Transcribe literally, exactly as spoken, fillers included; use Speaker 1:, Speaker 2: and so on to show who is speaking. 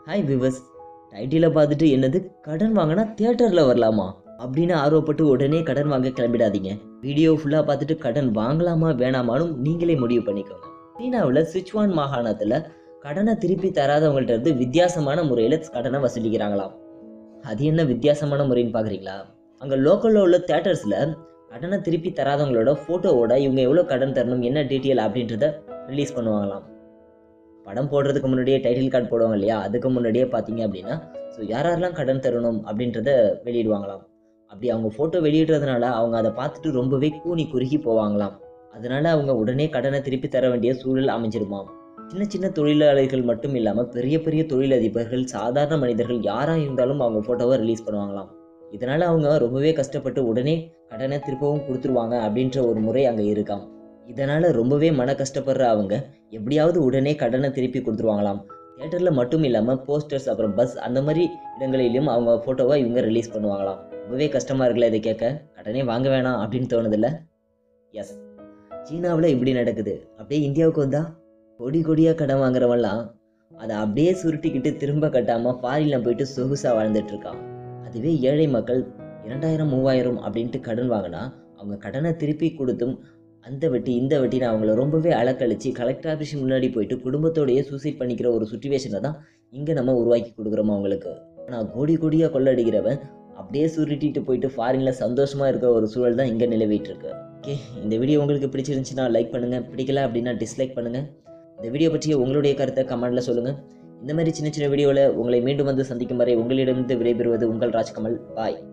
Speaker 1: Hi விவஸ், டைட்டிலை பார்த்துட்டு என்னது கடன் வாங்கினா தியேட்டரில் வரலாமா அப்படின்னு ஆர்வப்பட்டு உடனே கடன் வாங்க கிளம்பிடாதீங்க. வீடியோ ஃபுல்லாக பார்த்துட்டு கடன் வாங்கலாமா வேணாமான்னு நீங்களே முடிவு பண்ணிக்கோங்க. சீனாவில் சிச்சுவான் மாகாணத்தில் கடனை திருப்பி தராதவங்கள்ட்ட இருந்து வித்தியாசமான முறையில் கடனை வசூலிக்கிறாங்களாம். அது என்ன வித்தியாசமான முறைன்னு பார்க்குறீங்களா? அங்கே லோக்கலில் உள்ள தியேட்டர்ஸில் கடனை திருப்பி தராதவங்களோட ஃபோட்டோவோட இவங்க எவ்வளோ கடன் தரணும், என்ன டீட்டெயில் அப்படின்றத ரிலீஸ் பண்ணுவாங்களாம். படம் போடுறதுக்கு முன்னாடியே டைட்டில் கார்டு போடுவாங்க இல்லையா, அதுக்கு முன்னாடியே பார்த்தீங்க அப்படின்னா ஸோ யார் யாரெல்லாம் கடன் தரணும் அப்படின்றத வெளியிடுவாங்களாம். அப்படி அவங்க ஃபோட்டோ வெளியிடுறதுனால அவங்க அதை பார்த்துட்டு ரொம்பவே கூனி குறுகி போவாங்களாம். அதனால அவங்க உடனே கடனை திருப்பி தர வேண்டிய சூழல் அமைஞ்சிருமாம். சின்ன சின்ன தொழிலாளர்கள் மட்டும் இல்லாமல் பெரிய பெரிய தொழிலதிபர்கள், சாதாரண மனிதர்கள் யாராக இருந்தாலும் அவங்க ஃபோட்டோவை ரிலீஸ் பண்ணுவாங்களாம். இதனால் அவங்க ரொம்பவே கஷ்டப்பட்டு உடனே கடனை திருப்பவும் கொடுத்துருவாங்க அப்படின்ற ஒரு முறை அங்கே இருக்காம். இதனால் ரொம்பவே மன கஷ்டப்படுற அவங்க எப்படியாவது உடனே கடனை திருப்பி கொடுத்துருவாங்களாம். தியேட்டரில் மட்டும் இல்லாமல் போஸ்டர்ஸ், அப்புறம் பஸ், அந்த மாதிரி இடங்களிலும் அவங்க ஃபோட்டோவை இவங்க ரிலீஸ் பண்ணுவாங்களாம். ரொம்பவே கஷ்டமாக இருக்குல்ல இதை கேட்க. கடனே வாங்க வேணாம் அப்படின்னு தோணுதில்ல? எஸ், சீனாவில் இப்படி நடக்குது. அப்படியே இந்தியாவுக்கு வந்தால் கொடி கொடியாக கடன் வாங்குறவெல்லாம் அதை அப்படியே சுருட்டிக்கிட்டு திரும்ப கட்டாமல் ஃபாரினில் போயிட்டு சொகுசாக வாழ்ந்துட்டுருக்கான். அதுவே ஏழை மக்கள் இரண்டாயிரம் மூவாயிரம் அப்படின்ட்டு கடன் வாங்கினா அவங்க கடனை திருப்பி கொடுத்தும் அந்த வட்டி இந்த வட்டின்னு அவங்கள ரொம்பவே அலக்கழிச்சு கலெக்டர் ஆஃபீஸ் முன்னாடி போயிட்டு குடும்பத்தோடையே சூசைட் பண்ணிக்கிற ஒரு சுச்சுவேஷனை தான் இங்கே நம்ம உருவாக்கி கொடுக்குறோம் அவங்களுக்கு. ஆனால் கோடி கோடியாக கொள்ளடிக்கிறவன் அப்படியே சுருட்டிட்டு போயிட்டு ஃபாரினில் சந்தோஷமாக இருக்கிற ஒரு சூழல் தான் இங்கே நிலவிட்டு இருக்கு. ஓகே, இந்த வீடியோ உங்களுக்கு பிடிச்சிருந்துச்சுன்னா லைக் பண்ணுங்கள், பிடிக்கல அப்படின்னா டிஸ்லைக் பண்ணுங்கள். இந்த வீடியோ பற்றிய உங்களுடைய கருத்தை கமெண்டில் சொல்லுங்கள். இந்த மாதிரி சின்ன சின்ன வீடியோவில் உங்களை மீண்டும் வந்து சந்திக்கும் வரை உங்களிடமிருந்து விடைபெறுவது உங்கள் ராஜ்கமல். பாய்.